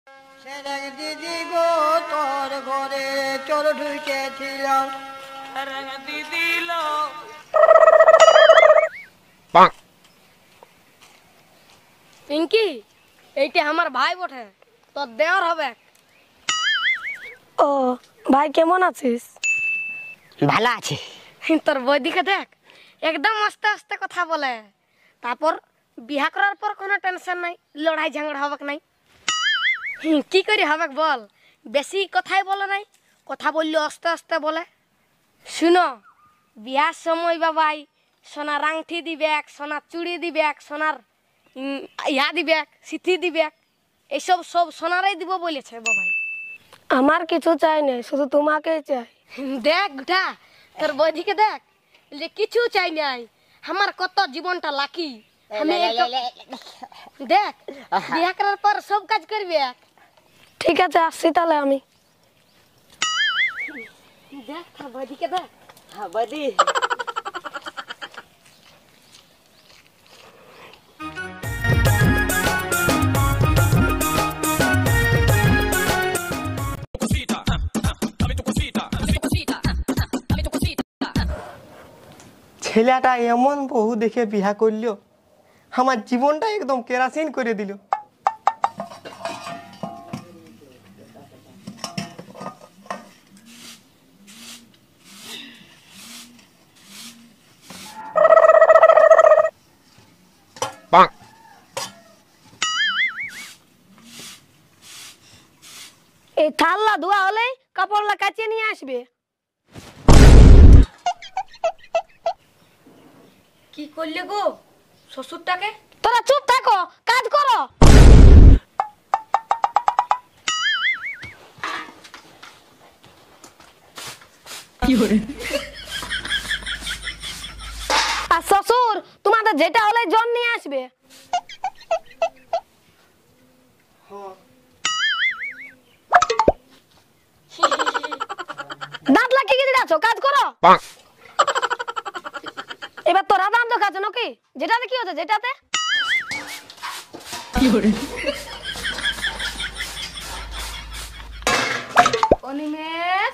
সেরেং দিদি গো তোর ঘরে চোর ঢুকেছিল। সেরেং দিদি লো পিঙ্কি, এইটা আমার ভাই বটে, তোর দেওয়ার হবে। ও ভাই, কেমন আছিস? ভালো আছে। তোর বই দিকে দেখ, একদম আস্তে আস্তে কথা বলে। তারপর বিয়া করার পর কোনো টেনশন নাই, লড়াই ঝগড়া হবে নাই। কি করে হবে বল? বেশি কথাই বলে নাই, কথা বললে আস্তে আস্তে বলে। শুনো, বিয়ার সময় বাবাই সোনার আংটি দিবে, সোনার চুড়ি দিবে, সোনার ইয়া দিবে, সিথি দিবে, এইসব সব সোনারাই দিব বলেছে বাবাই। আমার কিছু চাই না, শুধু তোমাকেই চাই। দেখ গুঠা, তোর বইদিকে দেখ, যে কিছু চাই নাই, আমার কত জীবনটা লাকি। আমি দেখ, বিয়া করার পর সব কাজ করবে। ঠিক আছে, আসছি তাহলে আমি। দেখ তোর বইদিকে দেখ। হ্যাঁ বদি, ছেলেটা এমন বহু দেখে বিয়া করল, আমার জীবনটা একদম কেরাসিন করে দিল। এই থাল্লা ধোয়া হলে কাপড়লা কাচিয়ে নিয়ে আসবে। কি করলে গো শ্বশুরটাকে? তোরা চুপ থাকো, কাজ করো। আর শ্বশুর তোমাদের যেটা হলে জন নিয়ে আসবে। দাঁত লাগিয়ে গেছে, যাচ্ছ কাজ করো। এবার তোরা দাম তো খাচ্ছ নাকি? যেটাতে কি হচ্ছে, যেটাতে অনিমেষ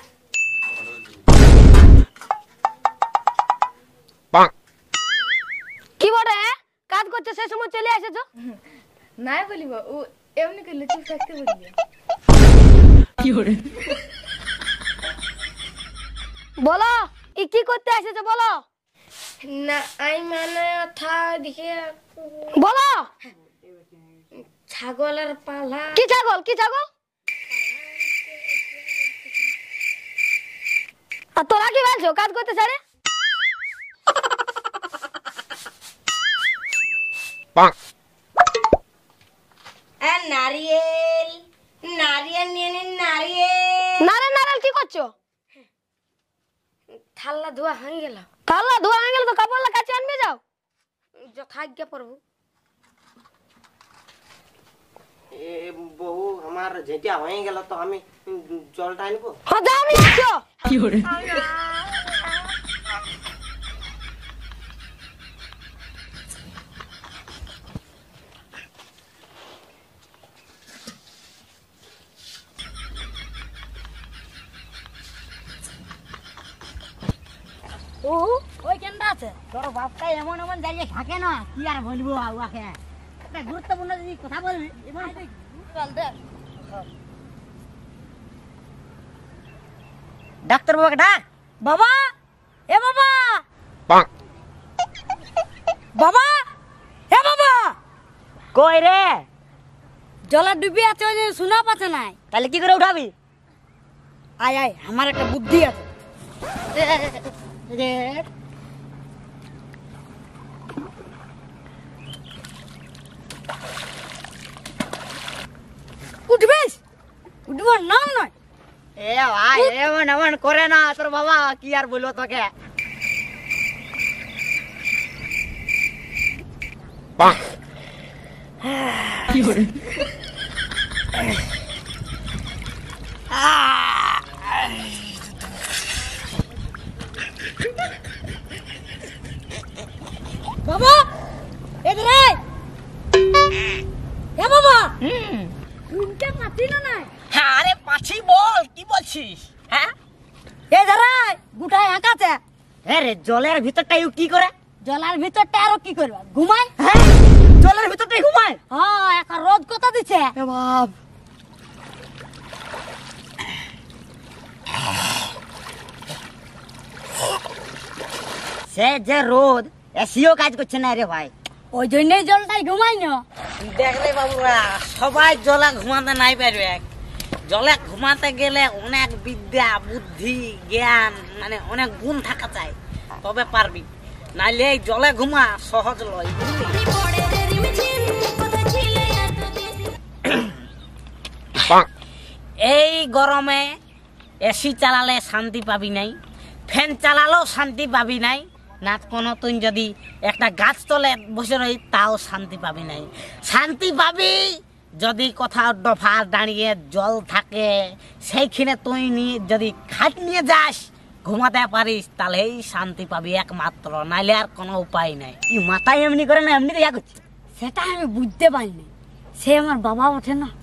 কি বলে কাজ করছে, সেই সময় চলে এসেছো? নাই বলিব, ও এমনি করলে চুপ থাকতে বলবি। বলো, ই কি করতে এসেছো বলো। না আই মানে থা দিকে বলো। ছাগলের পালা। কি ছাগল, কি ছাগল? আর তোরা কি বলছো কাজ করতে ছাড়ে? নারিয়েল নারিয়েল নিয়ে নিন, নারিয়েল। নারে নারেল কি করছো? থাল্লা ধোয়া হয়ে গেল। তাহলে ধোয়া হয়ে গেল তো কাপড়লা কাছে আনবে যাও। যথাজ্ঞা পড়বো। বহু আমার যেটা হয়ে গেল, তো আমি জলটা আনবো। হ্যাঁ যাও, আমি আসছো। ও ওই কেনটা আছে? তোর বাপটা এমন এমন জায়গায় থাকে না, কি আর বলবো ওকে। একটা গুরুত্বপূর্ণ যদি কথা বলবি, ডাক্তার বাবাকে ডাক। বাবা, এ বাবা, বাবা, এ বাবা। কই রে? জলে ডুবি আছে, ওই যে শোনা পাচ্ছে নাই। তাহলে কি করে উঠাবি? আয় আয়, আমার একটা বুদ্ধি আছে। উঠবিস? উঠবার নাম নয়। এ ভাই, এমন এমন করে না তোর বাবা, কি আর বলবো তোকে। বাবা, এদিকে আয়। এ বাবা, শুনতে পাচ্ছি না নাই? হ্যাঁ আরে পাছি বল কি বলছিস? হ্যাঁ এই দাঁড়াই গোটায় আঁকাছে। রে জলের ভিতরটা ইউ কি করে? জলার ভিতরটা আরো কি করবা? ঘুমাই। হ্যাঁ জলের ভিতরটাই ঘুমায়? হ্যাঁ একটা রোদ কথা দিছে। বাপ সে যে রোদ এসিও কাজ করছে না রে ভাই। ওই জন্যই জলটাই ঘুমাই না। দেখ রে বাবুরা সবাই জলে ঘুমাতে নাই পারবে। জলে ঘুমাতে গেলে অনেক বিদ্যা বুদ্ধি জ্ঞান মানে অনেক গুণ থাকা চাই তবে পারবি, নাইলে এই জলে ঘুমা সহজ লয় বুঝলি? এই গরমে এসি চালালে শান্তি পাবি নাই, ফ্যান চালালেও শান্তি পাবি নাই, না কোনো তুই যদি একটা গাছ তলে বসে রই তাও শান্তি পাবি নাই। শান্তি পাবি যদি কোথাও দফা দাঁড়িয়ে জল থাকে সেইখানে তুই নিয়ে যদি খাট নিয়ে যাস ঘুমাতে পারিস তাহলেই শান্তি পাবি একমাত্র, নাইলে আর কোনো উপায় নাই। এই মাথায় এমনি করে না এমনি ইয়া করছে সেটা আমি বুঝতে পারিনি। সে আমার বাবা ওঠে না।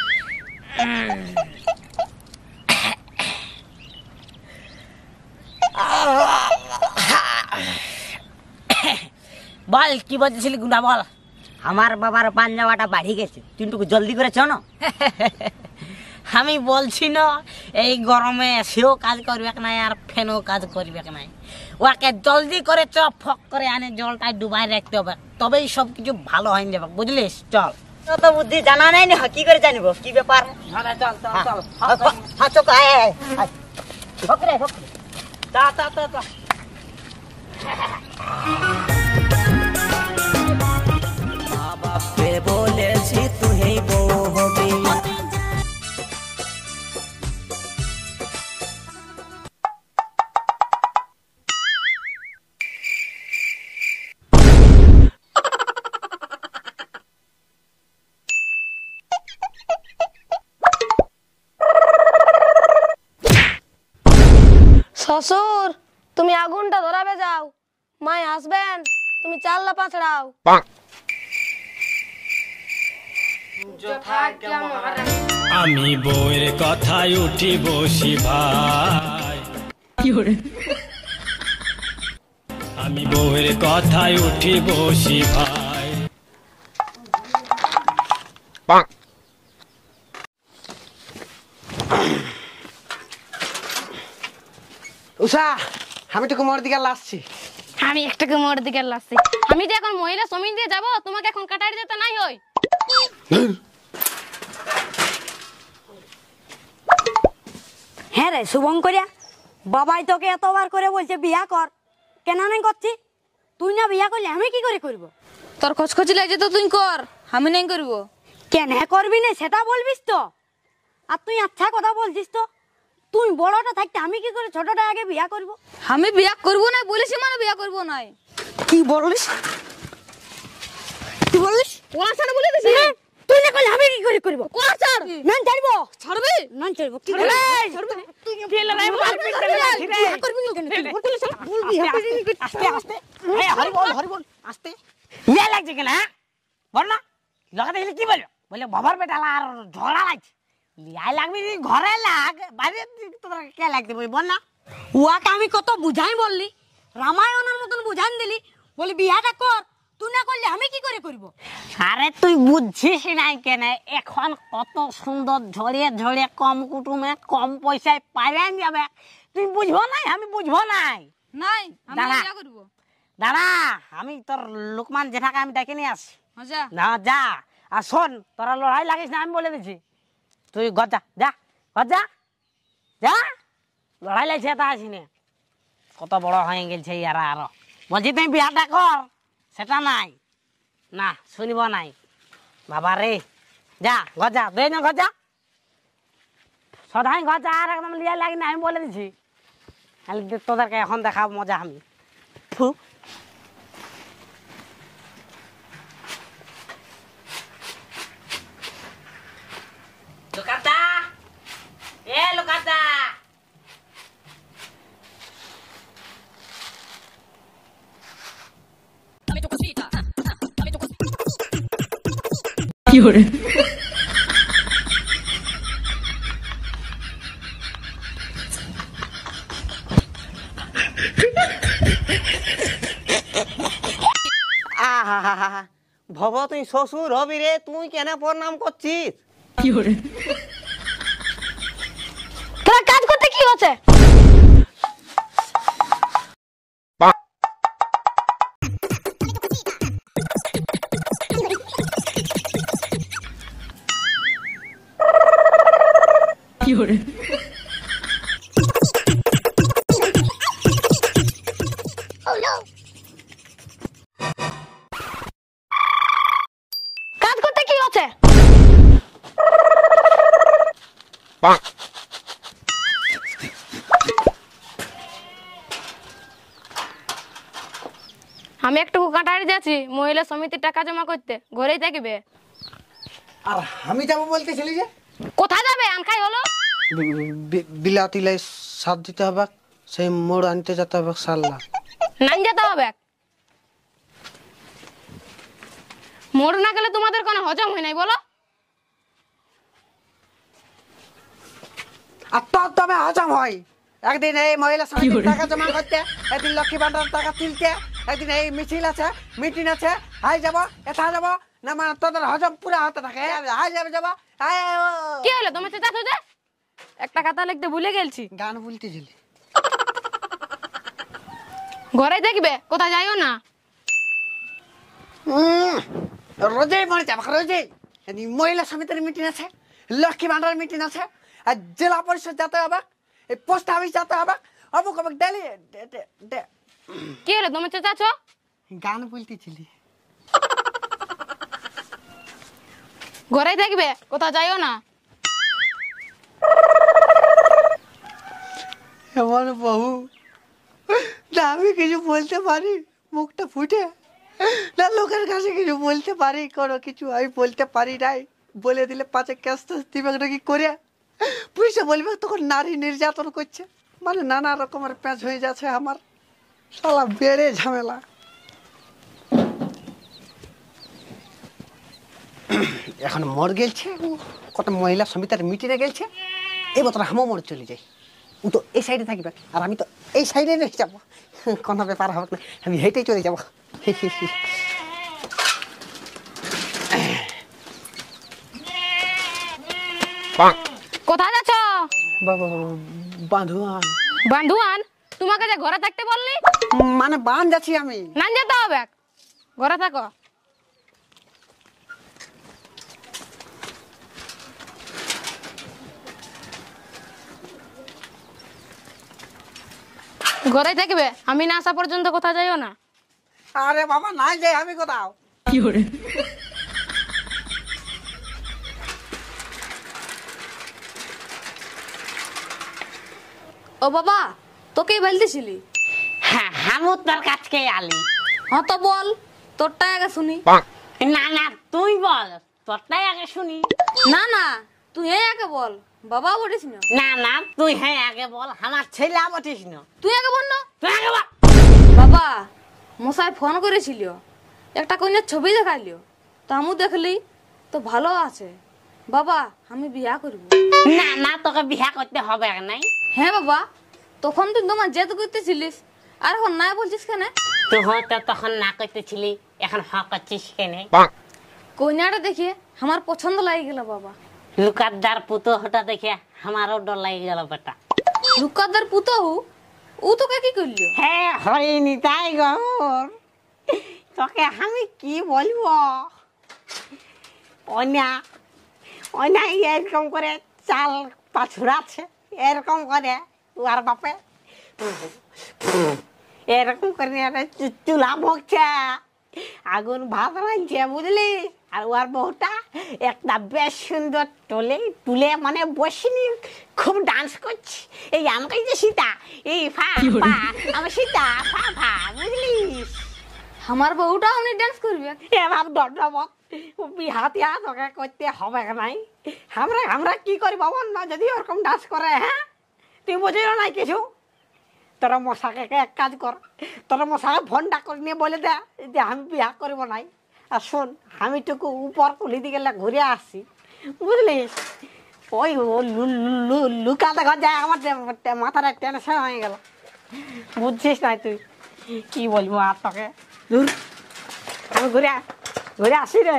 বল কি বলছিলি গুন্ডা বল। আমার বাবার পাঞ্জাবাটা বাড়ি গেছে, তুই একটু জলদি করে চ না। আমি বলছি না এই গরমে সেও কাজ করবে নাই আর ফ্যানও কাজ করবে নাই, ওকে জলদি করে চ ফক করে আনে জলটাই ডুবাই রাখতে হবে তবেই সব কিছু ভালো হয়ে যাবে বুঝলিস? চল। তো বুদ্ধি জানা নাই না, কি করে জানিব কি ব্যাপার? চল চল চল হ্যাঁ চোখ আয় আয় আয় ঠকরে ঠকরে তা তা তা তা বাপে বলেছি তুই বউ হবি। শ্বশুর তুমি আগুনটা ধরাবে যাও, মাই আসবেন তুমি চাল্লা পাছড়াও। আমি বউয়ের কথায় উঠি বসি ভাই, আমি বউয়ের কথায় উঠি বসি ভাই। উষা আমি তো কুমার দিকে আসছি। আমি একটাকে মোড় দিকে লাগছি। আমি যে এখন মহিলা সমিতি দিয়ে যাবো, তোমাকে এখন কাটারি যেতে নাই হই। হ্যাঁ রে শুভঙ্করিয়া, বাবাই তোকে এতবার করে বলছে বিয়া কর, কেন নাই করছি? তুই না বিয়া করলে আমি কি করে করব? তোর খচখচি লাগে তো তুই কর, আমি নাই করবো। কেন করবি না সেটা বলবিস তো। আর তুই আচ্ছা কথা বলছিস তো, তুই বড়টা থাকতে আমি কি করে ছোটটা আগে বিয়া করব? আমি বিয়া করবো না বলেছি মানে বিয়া করবো নাই। কি বলিস? কি বলিস? কোন ছাড় বলে দিছি? তুই না করলে আমি কি করে করব? কোন ছাড়? নান ছাড়বো। ছাড়বি? নান ছাড়বো। কি ছাড়বি? করবি? তুই ফেলে নাই মারপিট করবি। বিয়া করবি না কেন? বলবি আস্তে আস্তে হরি বল আস্তে ইয়া লাগছে কেন? হ্যাঁ বল না লাগাতে গেলে কি বলবো? বলে বাবার বেটা আর ঝগড়া লাগছে, লিয়াই লাগবি ঘরে লাগ বাইরে তোরা কে লাগতে বল না। ওয়াকে আমি কত বুঝাই বললি, রামায়ণের মতন বুঝান দিলি, বলি বিয়াটা কর, তুই না করলে আমি কি করে করব? আরে তুই বুঝছিস নাই কেন? এখন কত সুন্দর ঝড়িয়ে ঝড়িয়ে কম কুটুমে কম পয়সায় পাইলেন যাবে, তুই বুঝবো নাই? আমি বুঝবো নাই। নাই আমি দাঁড়া। বিয়া করবো। দাঁড়া আমি তোর লোকমান জেঠাকে আমি ডেকে নিয়ে আসি। আচ্ছা না যা, আর শোন তোরা লড়াই লাগিস না আমি বলে দিচ্ছি। তুই গজা যা গজা যা, লড়াই লাগছে তা আসিনি। কত বড় হয়ে গেছে ইয়ারা আরো বলছি তুই বিয়াটা কর, সেটা নাই না শুনিব নাই বাবা রে। যা গজা দুই না গজা সদাই গজা আর একদম লিয়া লাগি না আমি বলে দিচ্ছি। তোদেরকে এখন দেখাব মজা আমি। ফু লোকাতা এ লোকাতা আহা ভব তুই শ্বশুর হবি রে, তুই কেন প্রণাম করছিস? তোরা কাজ করতে কি হচ্ছে? কাজ করতে কি হচ্ছে? আমি একটু কাটারি যাচ্ছি মহিলা সমিতির টাকা জমা করতে, ঘরেই থাকবে। আর আমি যাবো বলতেছিলি যে কোথায় যাবে? আনখাই হলো বিলাতিলাই সাথ দিতে হবে, সেই মোড় আনতে যেতে হবে সাল্লা। নাই যেতে হবে। মোড় না গেলে তোমাদের কোনো হজম হয় নাই বলো? আর তোর তবে হজম হয়। একদিন এই মহিলা সমিতির টাকা জমা করতে, একদিন লক্ষ্মী ভান্ডার টাকা তুলতে, একদিন এই মিছিল আছে, মিটিং আছে, হাই যাবো এটা যাবো না, মানে তোদের হজম পুরা হতে থাকে। হাই যাবে যাবো। কি হলো তোমার চেঁচা যে? একটা কথা লিখতে ভুলে গেছি। গান বলতেছিলি? ঘরে দেখবে, কোথায় যাইও না। রোজেই মরে যাবে, রোজেই। মহিলা সমিতির মিটিং আছে, লক্ষ্মী ভান্ডার মিটিং আছে, আর জেলা পরিষদ যেতে হবে, এই পোস্ট অফিস যেতে হবে, অমুক অমুক ডেলি। কি হলো তোমার চেঁচাছ? গান বলতেছিলি? ঘরে দেখবে, কোথায় যাইও না। এমন বহু না আমি কিছু বলতে পারি মুখটা ফুটে, না লোকের কাছে কিছু বলতে পারি, কোনো কিছু আমি বলতে পারি নাই। বলে দিলে পাঁচে ক্যাশ দিবে নাকি করে, পুলিশে বলবে তখন নারী নির্যাতন করছে, মানে নানা রকমের প্যাঁচ হয়ে যাচ্ছে আমার, শালা বেড়ে ঝামেলা। এখন মর গেছে, কত মহিলা সমিতির মিটিংয়ে গেছে, এই বছর হামও মর চলে যাই। ও তো এই সাইডে থাকবে আর আমি তো এই সাইডে রেখে যাবো, কোনো ব্যাপার হবে না, আমি হেঁটেই চলে যাবো। কোথায় যাচ্ছ? বাঁধুয়ান। বান্ধুয়ান? তোমাকে যে ঘরে থাকতে বললি? মানে বান যাচ্ছি আমি। না যেতে হবে, ঘরে থাকো। ঘরে থাকবে, আমি না আসা পর্যন্ত কোথাও যাইও না। আরে বাবা নাই যাই আমি কোথাও। ও বাবা, তোকেই বলতেছিলি? হ্যাঁ হামু তোর কাছকে আলি। হ্যাঁ তো বল, তোরটাই আগে শুনি। না না তুই বল, তোরটাই আগে শুনি। না না, তুই আগে বল, বাবা বলিস না। না না তুই হ্যাঁ আগে বল, আমার ছেলে বটিস না। তুই আগে বল না। তুই আগে বল। বাবা মশাই ফোন করেছিল, একটা কন্যার ছবি দেখাইলিও, তো আমি দেখলি তো ভালো আছে। বাবা আমি বিয়া করব। না না তোকে বিয়া করতে হবে নাই। হ্যাঁ বাবা, তখন তুই তোমার জেদ করতেছিলিস, আর এখন না বলছিস কেন? তুই হয়তো তখন না করতেছিলি, এখন হ করছিস কেনে? কন্যাটা দেখে আমার পছন্দ লাগে গেল বাবা। লুকাদার পুতো হটা দেখে আমারও ডর লাগে গেল বেটা। লুকাদার পুতহু ও তোকে কি করলো? হ্যাঁ হয়নি তাই গর, তোকে আমি কি বলবো, অন্যা অন্যা এরকম করে চাল পাছুরাচ্ছে, এরকম করে ওর বাপে এরকম করে চুলা ভোগছে, আগুন ভাত রাঁধছে বুঝলি। আর ওর বউটা একটা বেশ সুন্দর তুলে মানে বসিনি, খুব ডান্স করছে। এই আমাকে যে সীতা, এই ফা ফা আমার সীতা ফা ফা বুঝলিস। আমার বউটা উনি ডান্স করবে? এবার ডরবত বিহাতিয়া তোকে করতে হবে নাই। আমরা কি করি বাবা না যদি ওরকম ডান্স করে? হ্যাঁ তুই বুঝিও নাই কিছু। তোরা মশাকে এক কাজ কর, তোরা মশাকে ফোনটা করে নিয়ে বলে দে যে আমি বিয়া করবো নাই। আর শোন আমি টুকু উপর তুলি দিকে ঘুরে আসছি বুঝলিস। ওই লুকাতে ঘর যায় আমার মাথাটা টেনশন হয়ে গেল, বুঝছিস নাই তুই? কি বলবো আর তোকে, দূর আমি ঘুরে ঘুরে আসি রে।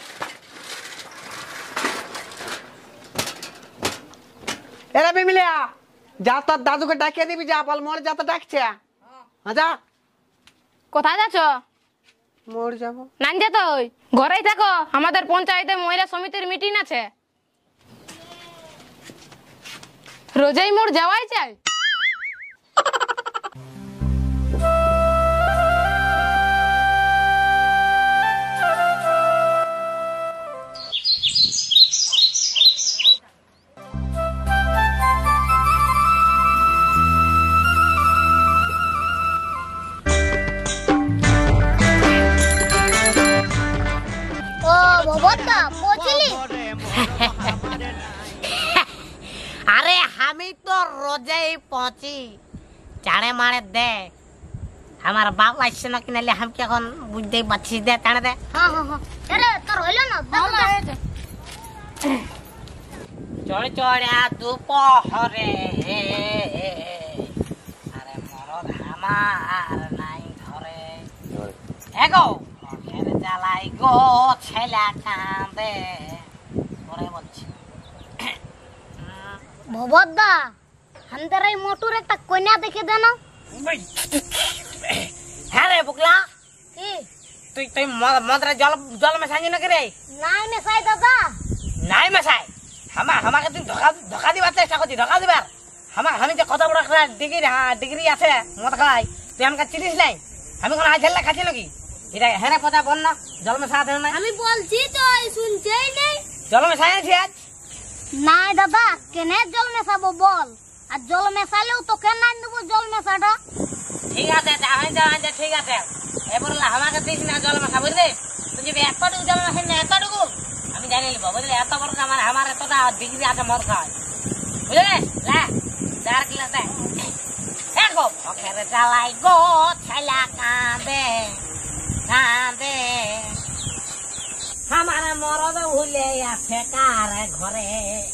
এরা বিমিলিয়া যা তোর দাদুকে ডাকিয়ে দিবি, যা বল মোর যা তো ডাকছে। যা। কোথায় যাচ্ছ? মোর যাবো। নান যেত ঘরেই থাকো, আমাদের পঞ্চায়েতে মহিলা সমিতির মিটিং আছে। রোজই মোর যাওয়াই চাই। আরে আমি তো রোজেই পৌঁছি। চাড়ে মারে দে, আমার বাপ আসছে না কিনালে আমি কি এখন বুঝতেই পারছি। দে চাড়ে দে। চড়ে চড়ে দুপহরে, আরে মরদ আমার নাই ঘরে। এগো ঘরের জ্বালাই গো ছেলা কাঁদে ঘরে বলছি। ভবদা আমাদের এই মোটর একটা কন্যা দেখে দেন। হ্যাঁ রে বুকলা, কি তুই তুই মদরে জল জল মেশাই নাকি রে? নাই মেশাই দাদা, নাই মেশাই। আমাকে তুই ধোকা দিবার চেষ্টা করছি, ধোকা দিবার। আমি যে কত বড় একটা ডিগ্রি আছে মদ খাই, তুই আমাকে চিনিস নাই? আমি কোনো আজ ঝেল্লা খাচ্ছি নাকি? এটা হ্যাঁ কথা বল না, জল মেশা দেন না। আমি বলছি তো শুনছেই নেই। জল মেশাই আছি আজ? নাই দাদা, কেনে জল মেশাবো বল? আর জল মেশালেও তো কেন নাই দেবো জল মেশাটা? ঠিক আছে ঠিক আছে, এবার আমাকে দিস না জল মেশা, বুঝলি? তুই যদি এতটুকু জল মেশাই না, এতটুকু আমি জানি নিব, বুঝলি? এত বড় আমার এতটা ডিগ্রি আছে মদ খাওয়াই, বুঝলি? চার কিলো দেখ গো পকের জ্বালাই গো ছেলা কাঁদে কাঁদে, আমার মরদ ভুলে আছে কার ঘরে।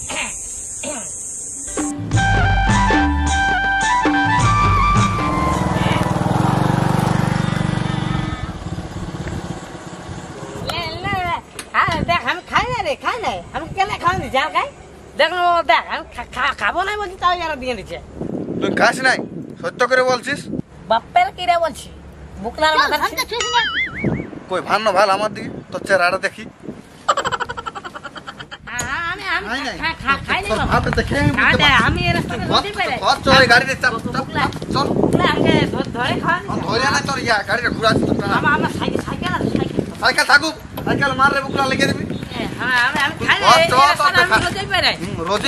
দেখ আমি খাই না রে, খাই নাই। আমি কেন খাওয়ানি যা খাই? দেখ দেখ আমি খাবো না বলছি, তাও যারা দিয়ে দিচ্ছে। তুই খাস নাই? সত্য করে বলছিস? বাপ্পের কিরে বলছি, বুকলার মাথা কই ভান ভাল আমার দিকে, তোর চেহারাটা দেখি। আমি গাড়িতে চাপ চল, ধরে ধরে না তোর ইয়া গাড়িটা ঘুরাচ্ছি। আমার সাইকেল সাইকেল থাকুক, সাইকেল মারলে বুকলা লেগে দিবি। রোজে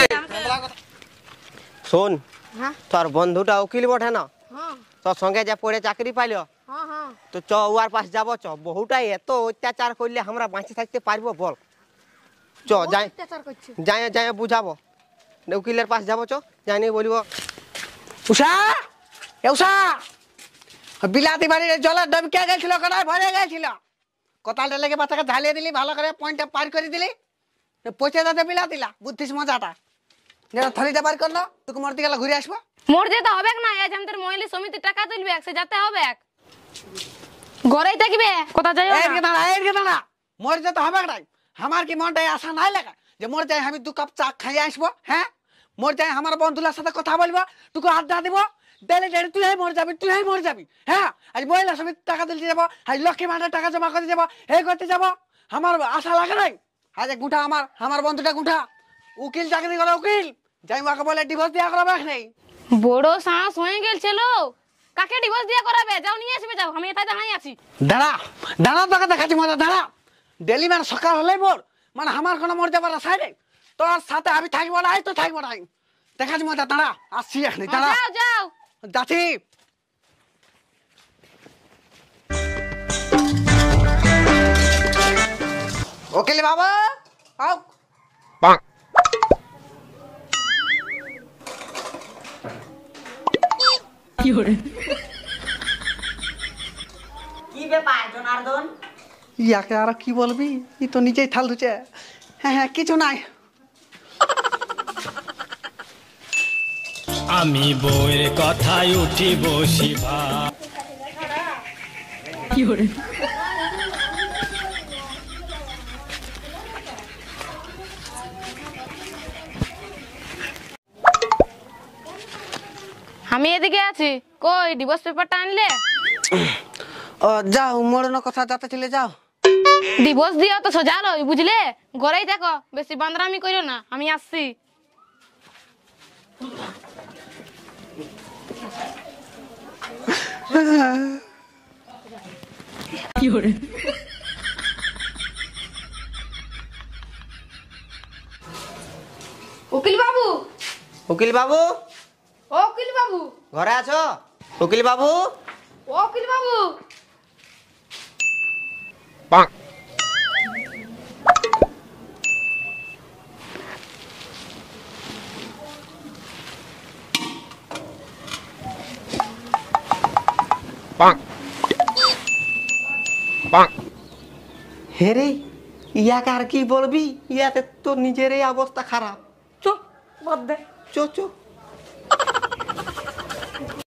শোন, তোর বন্ধুটা উকিল বটে না, তোর সঙ্গে যে পড়ে চাকরি পাইল, তো চ উয়ার পাশ যাব। চ বহুটাই এত অত্যাচার করলে আমরা বাঁচে থাকতে পারবো বল? চ যাই যাই যাই বুঝাবো, উকিলের পাশ যাবো। চ জানি বলব উষা এ উষা, বিলাতি বাড়ির জলের ডবকে গেছিল, কটায় ভরে গেছিল। কোতালটা লেগে বাচ্চাকে ঝালিয়ে দিলি, ভালো করে পয়েন্টটা পার করে দিলি, পচে যাতে বিলা দিলা। বুদ্ধিস মজাটা যেটা থলিটা পার করলো, তোকে মরতে গেলে ঘুরে আসবো। মোর যেতে হবে না, আজ আমাদের মহিলা সমিতি টাকা তুলবে, সে যেতে হবে। ঘরেই থাকবে, কোথা যাই দাঁড়া, মোর যেতে হবে নাই। আমার কি মনটাই আশা নাই লাগা যে মোর যাই আমি 2 কাপ চা খাইয়ে আসবো? হ্যাঁ, মোর যাই আমার বন্ধুলার সাথে কথা বলবো, তোকে আড্ডা দিব, ডেলি ডেলি তুই মর যাবি। হ্যাঁ, আজ মহিলা সমিতি টাকা দিতে যাবো, আজ লক্ষ্মী ভান্ডার টাকা জমা করতে যাবো, এই করতে যাবো। আমার আশা লাগে নাই। আজ গুঠা আমার বন্ধুটা গুঠা উকিল চাকরি করে, উকিল যাই মাকে বলে ডিভোর্স দিয়া করাবে নেই। বড় সাহস হয়ে গেছিল, কাকে ডিভোর্স দিয়া করাবে? যাও নিয়ে আসবে, যাও, আমি এটাই দাঁড়াই আছি। দাঁড়া তোকে দেখাচ্ছি মজা, দাঁড়া। ডেলি মানে সকাল হলেই মোর মানে আমার কোনো মর যাবার আশাই নেই। তোর সাথে আমি থাকবো নাই, তো থাকবো নাই, দেখাচ্ছি মজা। দাঁড়া আসছি এখানে, দাঁড়া যাও যাচ্ছি। উকিল বাবা আও। কি ব্যাপার জনার্দন? ইয়াকে আর কি বলবি, ই তো নিজেই থাল ধুচ্ছে। হ্যাঁ কিছু নাই। আমি বউয়ের কথায় উঠি বসি ভাই। আমি এদিকে আছি। কই ডিভোর্স পেপারটা আনলে? ও যাও, মরণ কথা যাতে চলে যাও। ডিভোর্স দিও তো সোজা লই, বুঝলে? ঘরেই দেখো, বেশি বান্দরামি করিও না, আমি আসছি। উকিল বাবু, উকিল বাবু, ও উকিল বাবু, ঘরে আছো? উকিল বাবু, ও উকিল বাবু। হে রে, ইয়াকে আর কি বলবি? ইয়াতে তো নিজেরই অবস্থা খারাপ। চো বাদ দে, চো চো।